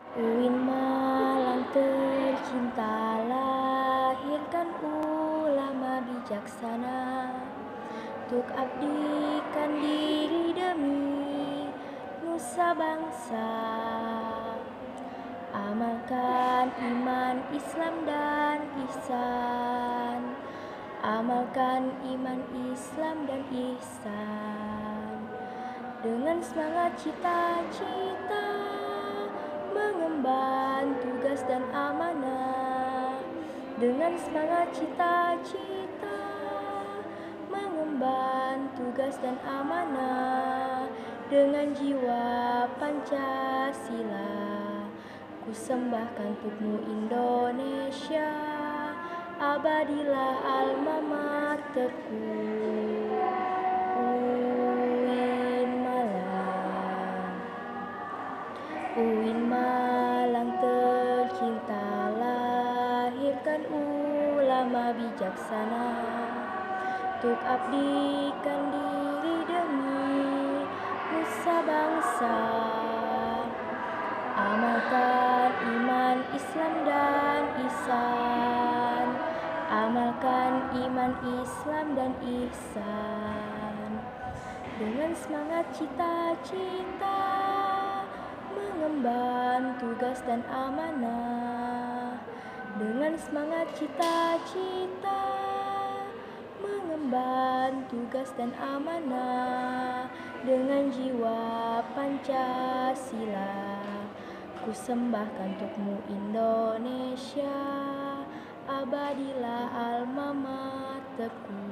UIN Malang tercinta lahirkan ulama bijaksana, untuk abdikan diri demi nusa bangsa. Amalkan iman Islam dan ihsan, amalkan iman Islam dan ihsan, dengan semangat cita-cita mengemban tugas dan amanah, dengan semangat cita-cita mengemban tugas dan amanah, dengan jiwa Pancasila ku sembahkan untukmu Indonesia, abadilah alma materku. UIN Malang tercinta lahirkan ulama bijaksana, untuk abdikan diri demi nusa bangsa. Amalkan iman Islam dan ihsan, amalkan iman Islam dan ihsan, dengan semangat cita-cita mengemban tugas dan amanah, dengan semangat cita-cita mengemban tugas dan amanah, dengan jiwa Pancasila ku sembahkan untukmu Indonesia, abadilah alma materku.